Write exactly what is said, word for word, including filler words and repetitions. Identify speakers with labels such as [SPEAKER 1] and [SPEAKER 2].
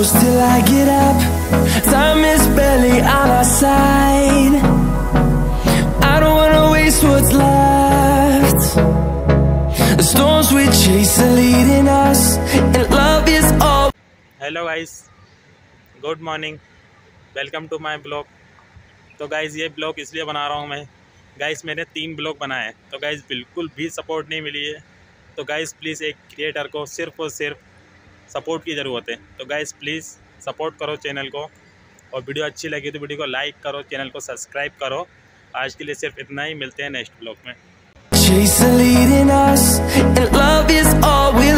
[SPEAKER 1] close till I get up. Time is barely on our side. I don't wanna waste what's left. The storms we chase are leading us, and love is all.
[SPEAKER 2] Hello guys, good morning, welcome to my blog. तो guys ये blog इसलिए बना रहा हूँ मैं। Guys मैंने तीन blog बनाए हैं, तो गाइस बिल्कुल भी सपोर्ट नहीं मिली है। तो गाइस प्लीज़ एक क्रिएटर को सिर्फ और सिर्फ सपोर्ट की ज़रूरत है। तो गाइस प्लीज़ सपोर्ट करो चैनल को, और वीडियो अच्छी लगी तो वीडियो को लाइक करो, चैनल को सब्सक्राइब करो। आज के लिए सिर्फ इतना ही, मिलते हैं नेक्स्ट ब्लॉग में।
[SPEAKER 1] Chase are leading us, and love is all we